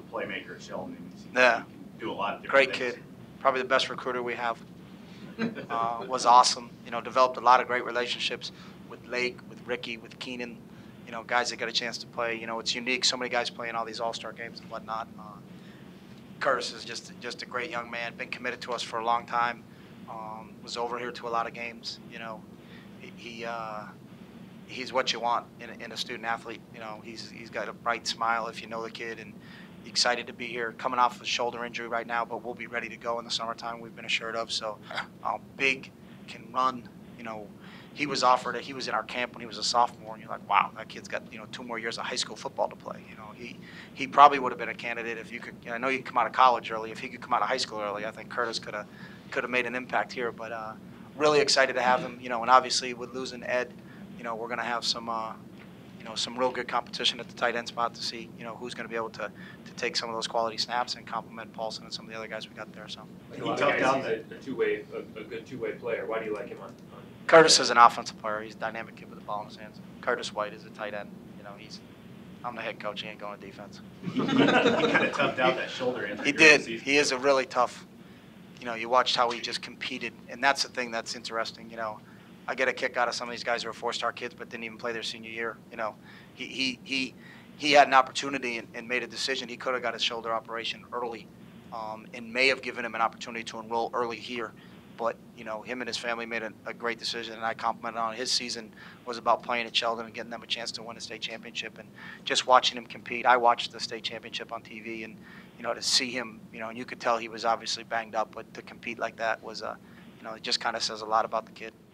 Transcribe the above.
playmaker at Sheldon. Yeah. He can do a lot of different Great things. kid. Probably the best recruiter we have. Was awesome. Developed a lot of great relationships with Lake, with Ricky, with Keenan. Guys that got a chance to play. It's unique. So many guys playing all these all-star games and whatnot. Curtis is just a great young man. Been committed to us for a long time. Was over here to a lot of games. He's what you want in a student athlete. He's got a bright smile if you know the kid, and excited to be here. Coming off of a shoulder injury right now, but we'll be ready to go in the summertime. We've been assured of. So, big, can run. He was offered it. He was in our camp when he was a sophomore, and you're like, wow, that kid's got 2 more years of high school football to play. He probably would have been a candidate if you could. I know you can come out of college early. If he could come out of high school early, I think Curtis could have made an impact here. But really excited to have him. And obviously with losing Ed, we're going to have some real good competition at the tight end spot to see who's going to be able to take some of those quality snaps and complement Paulson and some of the other guys we got there. So he toughed out a good two-way player. Why do you like him on Curtis is an offensive player. He's a dynamic kid with the ball in his hands. Curtis White is a tight end. I'm the head coach. He ain't going to defense. He kind of toughed out that shoulder injury. He did. He is a really tough. You watched how he just competed, and that's the thing that's interesting. I get a kick out of some of these guys who are 4-star kids but didn't even play their senior year. He had an opportunity and made a decision. He could have got his shoulder operation early, and may have given him an opportunity to enroll early here. But him and his family made a great decision, and I complimented on his season was about playing at Sheldon and getting them a chance to win a state championship, and just watching him compete. I watched the state championship on TV, and to see him, and you could tell he was obviously banged up, but to compete like that was, it just kind of says a lot about the kid.